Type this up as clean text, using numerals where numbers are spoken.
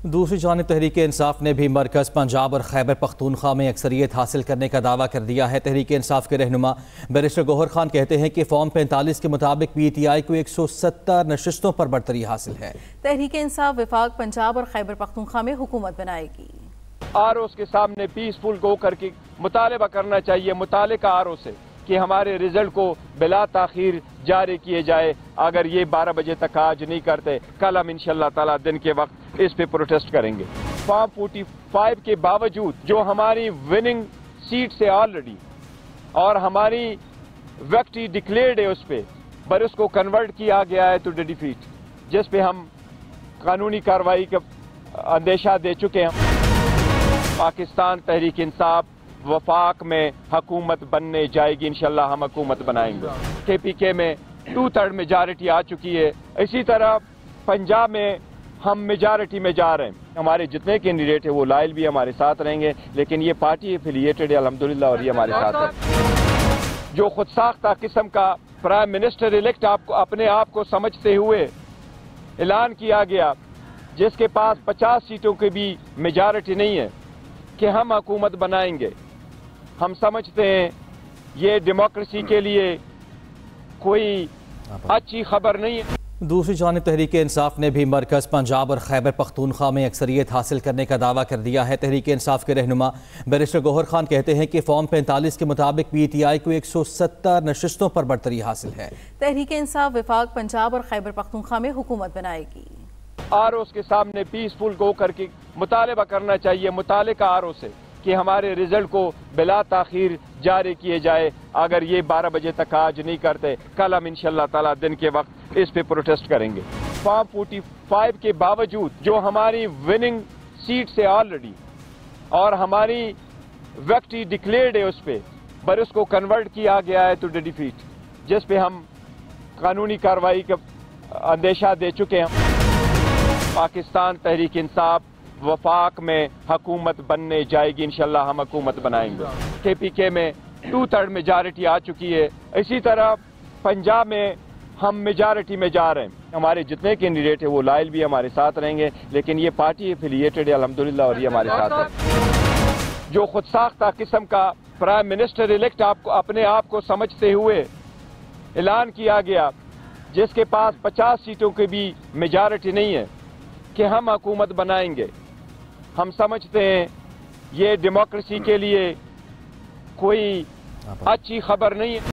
دوسری جانب تحریک انصاف نے بھی مرکز پنجاب اور خیبر پختونخوا میں اکثریت حاصل کرنے کا دعویٰ کر دیا ہے۔ تحریک انصاف کے رہنما بیرسٹر گوہر خان کہتے ہیں کہ فارم 45 کے مطابق پی ٹی آئی کو 170 نشستوں پر برتری حاصل ہے۔ تحریک انصاف وفاق پنجاب اور خیبر پختونخوا میں حکومت بنائے گی۔ آرو کے سامنے پیسفل گو کر کے مطالبہ کرنا چاہیے متعلقہ آرو سے کہ ہمارے رزلٹ کو بلا تاخیر جاری کیے جائے۔ اگر یہ 12 بجے تک آج نہیں کرتے، کل ہم انشاءاللہ تعالی دن کے وقت اس پہ پروٹیسٹ کریں گے۔ فارم 45 کے باوجود جو ہماری وننگ سیٹ سے آلریڈی اور ہماری وکٹری ڈکلیئرڈ ہے اس پہ، پر اس کو کنورٹ کیا گیا ہے ٹو ڈیفیٹ، جس پہ ہم قانونی کارروائی کا اندیشہ دے چکے ہیں۔ پاکستان تحریک انصاف وفاق میں حکومت بننے جائے گی، انشاءاللہ ہم حکومت بنائیں گے۔ کے پی کے میں 2/3 میجارٹی آ چکی ہے، اسی طرح پنجاب میں ہم میجارٹی میں جا رہے ہیں۔ ہمارے جتنے کینڈیڈیٹ ہیں وہ لائل بھی ہمارے ساتھ رہیں گے، لیکن یہ پارٹی ایفیلیٹڈ ہے الحمدللہ، اور یہ ہمارے ساتھ ہے۔ جو خود ساختہ قسم کا پرائم منسٹر الیکٹ اپنے آپ کو سمجھتے ہوئے اعلان کیا گیا، جس کے پاس 50 سیٹوں کی بھی میجارٹی نہیں ہے، کہ ہم حکومت بنائیں گے، ہم سمجھتے ہیں یہ ڈیموکریسی کے لیے کوئی اچھی خبر نہیں ہے۔ دوسری جانب تحریک انصاف نے بھی مرکز پنجاب اور خیبر پختونخوا میں اکثریت حاصل کرنے کا دعویٰ کر دیا ہے۔ تحریک انصاف کے رہنما بیرسٹر گوہر خان کہتے ہیں کہ فارم 45 کے مطابق پی ٹی آئی کو 170 نشستوں پر برتری حاصل ہے۔ تحریک انصاف وفاق پنجاب اور خیبر پختونخوا میں حکومت بنائے گی۔ آرو کے سامنے پیسفل گو کر کے مطالبہ کرنا چاہیے متعلقہ آرو سے کہ ہمارے رزلٹ کو بلا تاخیر جاری کیے جائے۔ اگر یہ 12 بجے تک آج نہیں کرتے، کل ہم انشاءاللہ تعالی دن کے وقت اس پہ پروٹیسٹ کریں گے۔ فارم 45 کے باوجود جو ہماری وننگ سیٹ سے آلریڈی اور ہماری وکٹری ڈکلیئرڈ ہے اس پہ، پر اس کو کنورٹ کیا گیا ہے ٹو ڈیفیٹ، جس پہ ہم قانونی کارروائی کا اندیشہ دے چکے ہیں۔ پاکستان تحریک انصاف وفاق میں حکومت بننے جائے گی، انشاءاللہ ہم حکومت بنائیں گے۔ کے پی کے میں 2/3 میجارٹی آ چکی ہے، اسی طرح پنجاب میں ہم میجارٹی میں جا رہے ہیں۔ ہمارے جتنے کینڈیڈیٹ ہیں وہ لائل بھی ہمارے ساتھ رہیں گے، لیکن یہ پارٹی ایفیلیٹڈ ہے الحمدللہ، اور یہ ہمارے ساتھ ہے۔ جو خود ساختہ قسم کا پرائم منسٹر الیکٹ اپنے آپ کو سمجھتے ہوئے اعلان کیا گیا، جس کے پاس 50 سیٹوں کی بھی میجارٹی نہیں ہے، کہ ہم حکومت بنائیں گے، ہم سمجھتے ہیں یہ ڈیموکریسی کے لیے کوئی اچھی خبر نہیں ہے۔